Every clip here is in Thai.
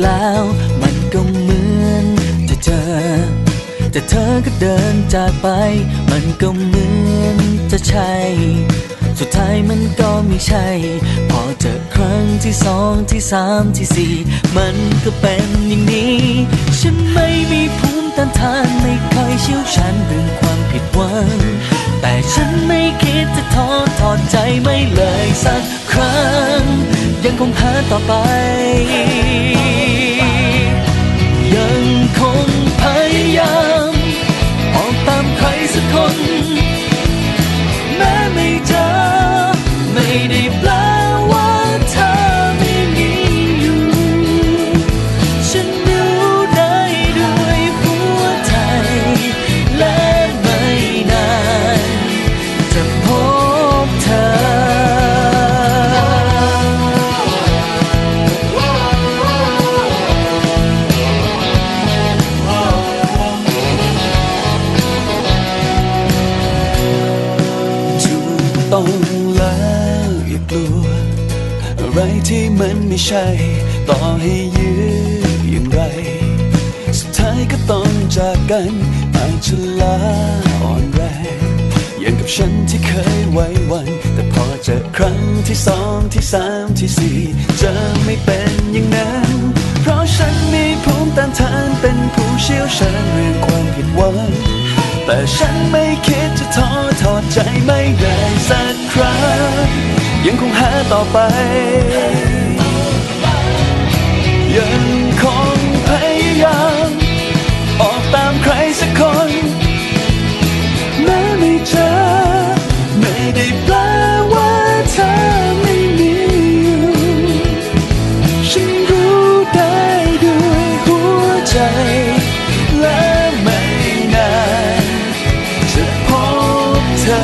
แล้วมันก็เหมือนจะเจอแต่เธอก็เดินจากไปมันก็เหมือนจะใช่สุดท้ายมันก็ไม่ใช่พอเจอครั้งที่สองที่สามที่สี่มันก็เป็นอย่างนี้ฉันไม่มีภูมิต้านทานไม่ค่อยเชี่ยวชาญเรื่องความผิดหวังแต่ฉันไม่คิดจะท้อถอดใจไม่เลยสักครั้งยังคงหาต่อไปยังคงพยายามออกตามใครสักคนแม้ไม่เจอไม่ได้แปลว่าเธอไม่มีอยู่ฉันรู้ได้ด้วยหัวใจและไม่นานจะพบเธอต้องแล้วอย่ากลัวอะไรที่มันไม่ใช่ต่อให้ยื้ออย่างไรสุดท้ายก็ต้องจากกันอาจจะลาอ่อนแรงอย่างกับฉันที่เคยไว้วันแต่พอเจอครั้งที่สองที่สามที่สี่จะไม่เป็นอย่างนั้นเพราะฉันมีภูมิต้านทานเป็นผู้เชี่ยวชาญเรื่องความผิดหวังแต่ฉันไม่คิดจะท้อถอดใจไม่ได้สักครั้งยังคงหาต่อไปยังคงพยายามออกตามใครสักคนแม้ไม่เจอไม่ได้แปลว่าเธอไม่มีอยู่ฉันรู้ได้ด้วยหัวใจและไม่นานจะพบเธอ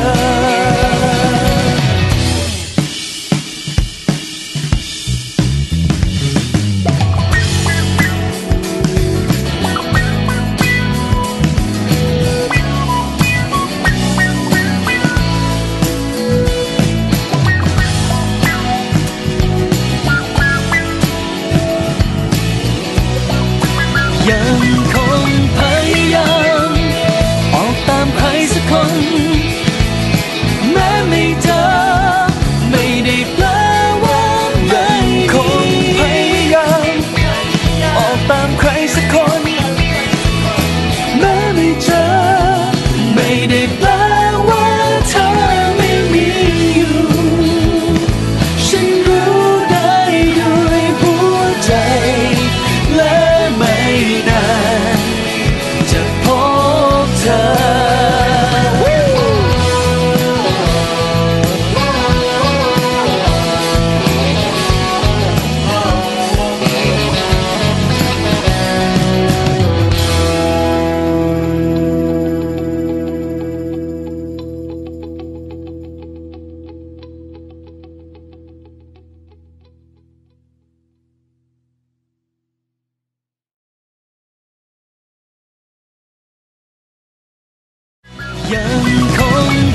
ยังคงพยายามออกตามใครสักคนแม้ไม่เจอไม่ได้แปลว่ายังคงพยายามออกตามใครสักคนแม้ไม่เจอไม่ได้แปลว่าเธอไม่มีอยู่ฉันรู้ได้ด้วยหัวใจและไม่นานจะพบเธอยังคง